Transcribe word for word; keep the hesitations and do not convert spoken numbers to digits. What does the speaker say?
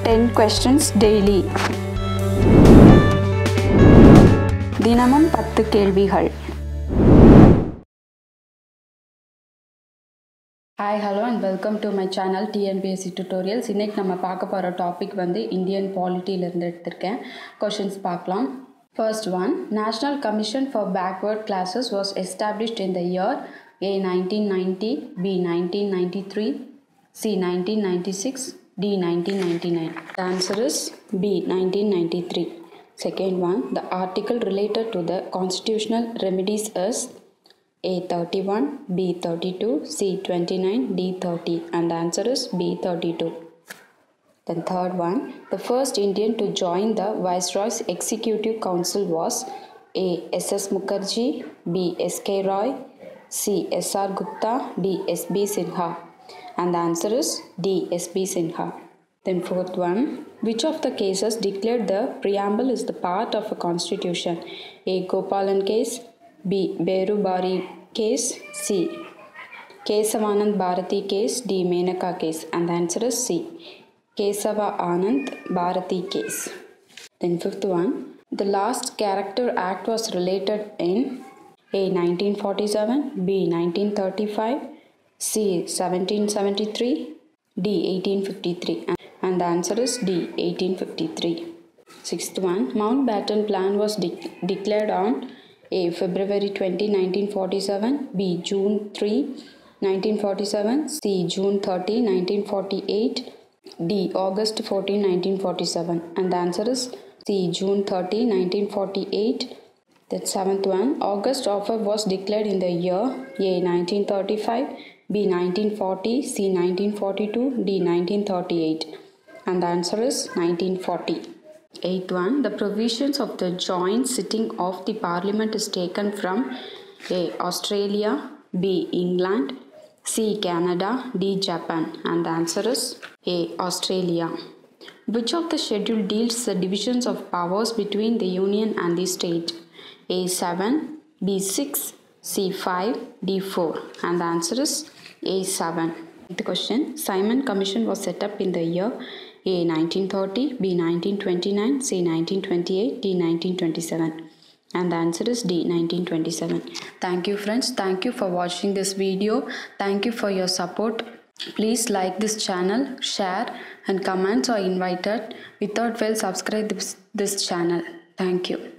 ten questions daily. தினமும் பத்து கேள்விகள். Hi, hello and welcome to my channel T N P S C Tutorials. இன்னைக்கு நம்ம பார்க்க போகிற டாபிக் வந்து இந்தியன் பாலிட்டியிலிருந்து எடுத்திருக்கேன். கொஷின்ஸ் பார்க்கலாம். First one, National Commission for Backward Classes was established in the year A. nineteen ninety, B. nineteen ninety-three, C. nineteen ninety-six, D. nineteen ninety-nine. The answer is B. nineteen ninety-three. Second one, the article related to the constitutional remedies is A. thirty-one, B. thirty-two, C. twenty-nine, D. thirty, and the answer is B. thirty-two. Then third one, the first Indian to join the Viceroy's Executive Council was A. S S Mukherjee, B. S K Roy, C. S R Gupta, D. S B Sinha, and the answer is D. S B Sinha. Then fourth one, which of the cases declared the preamble is the part of a constitution? A. Gopalan case, B. Beru Bari case, C. Kesavanand Bharati case, D. Menaka case, and the answer is C. Kesava Anand Bharati case. Then fifth one, the last Character Act was related in A. nineteen forty-seven, B. nineteen thirty-five, C. seventeen seventy-three, D. eighteen fifty-three, and the answer is D. eighteen fifty-three. Sixth one, Mountbatten Plan was de- declared on A. February twentieth, nineteen forty-seven, B. June third, nineteen forty-seven, C. June thirtieth, nineteen forty-eight, D. August fourteenth, nineteen forty-seven, and the answer is C. June thirtieth, nineteen forty-eight. The seventh one, August offer was declared in the year A. nineteen thirty-five, B. nineteen forty, C. nineteen forty-two, D. nineteen thirty-eight, and the answer is nineteen forty. Eighth one, the provisions of the joint sitting of the Parliament is taken from A. Australia, B. England, C. Canada, D. Japan, and the answer is A. Australia. Which of the schedule deals the divisions of powers between the Union and the state? A. seven, B. six, C. five, D. four, and the answer is A. seven. The question, Simon Commission was set up in the year A. nineteen thirty, B. nineteen twenty-nine, C. nineteen twenty-eight, D. nineteen twenty-seven, and the answer is D. nineteen twenty-seven. Thank you friends. Thank you for watching this video. Thank you for your support. Please like this channel, share, and comments are invited. Without fail, subscribe this, this channel. Thank you.